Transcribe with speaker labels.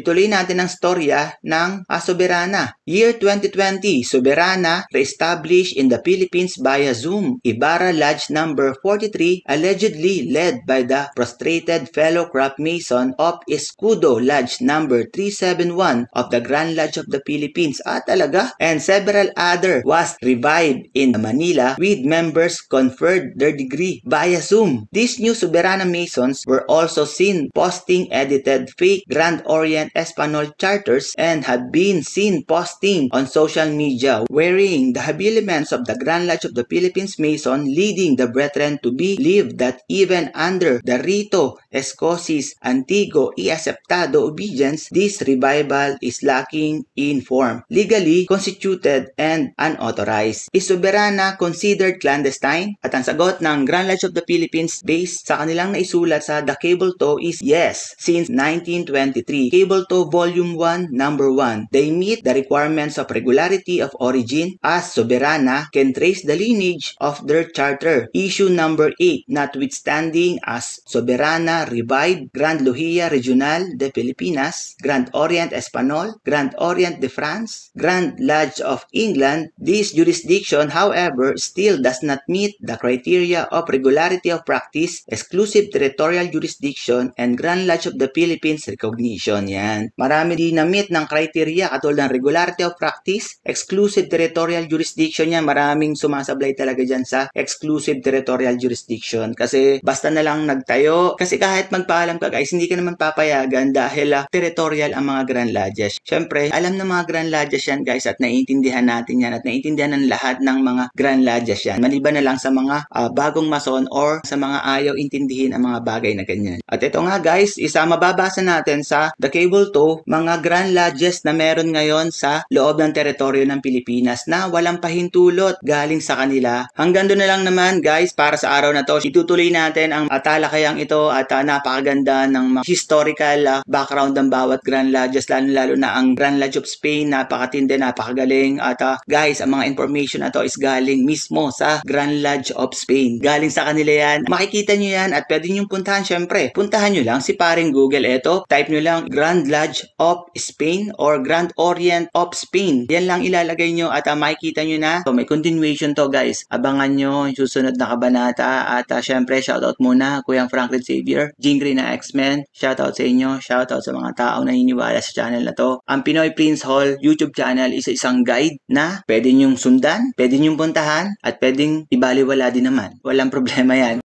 Speaker 1: ituloy natin ang storya ng Soberana. Year 2020, Soberana re-established in the Philippines via Zoom. Ibarra Lodge number 43, allegedly led by the prostrated fellow craft mason of Escudo Lodge number 371 of the Gran Logia of the Philippines. Talaga? And several other was revived in Manila with members conferred their degree via Zoom. These new Soberana Masons were also seen posting edited fake Grand Orient Español charters and had been seen posting on social media wearing the habiliments of the Gran Logia of the Philippines Mason, leading the brethren to believe that even under the Rito Escocis Antigo y Aceptado Obedience, this revival is lacking in form, legally constituted and unauthorized. Is Soberana considered clandestine? At ang sagot ng Gran Logia of the Philippines based sa kanilang naisulat sa The Cable To is yes, since 1923. Cable To Volume 1, Number 1. They meet the requirements of regularity of origin as Soberana can trace the lineage of their charter. Issue Number 8. Notwithstanding as Soberana revived Gran Logia Regional de Filipinas, Grand Orient Español, Grand Orient de France, Grand Lodge of England, this jurisdiction, however, still does not meet the criteria of regularity of practice, exclusive territorial jurisdiction, and Grand Lodge of the Philippines recognition. Yan. Marami din na-meet ng criteria katulad ng regularity of practice, exclusive territorial jurisdiction yan. Maraming sumasablay talaga dyan sa exclusive territorial jurisdiction. Kasi basta na lang nagtayo. Kasi kahit magpaalam ka guys, hindi ka naman papayagan dahil territorial ang mga Grand Lodges. Siyempre, alam ng mga Grand Lodges yan guys at naiintindihan natin yan at naiintindihan ng lahat ng mga Grand Lodges yan. Maliban na lang sa mga bagong mason or sa mga ayaw intindihin ang mga bagay na ganyan. At ito nga guys, mababasa natin sa The Cable To, mga Grand Lodges na meron ngayon sa loob ng teritoryo ng Pilipinas na walang pahintulot galing sa kanila. Hanggang doon na lang naman guys para sa araw na to. Itutuloy natin ang talakayang ito at napakaganda ng historical background ng bawat Grand Lodges, lalo na ang Grand Lodge of Spain, napakatindi, napakagaling. At guys, ang mga information na to is galing mismo sa Grand Lodge of Spain. Galing sa kanila yan. Makikita nyo yan at pwede nyo puntahan. Syempre, puntahan nyo lang si paring Google. Ito, type nyo lang Grand Lodge of Spain or Grand Orient of Spain. Yan lang ilalagay nyo at makikita nyo na. So, may continuation to guys. Abangan nyo yung susunod na kabanata at syempre, shoutout muna Kuyang Franklin Xavier, Jean Grey na X-Men. Shoutout sa inyo. Shoutout sa mga tao na naniniwala sa channel na to. Ang Pinoy Prince Hall YouTube channel is isang guide na pwede nyong sundan, pwede nyong puntahan at pwedeng ibaliwala din naman. Walang problema yan.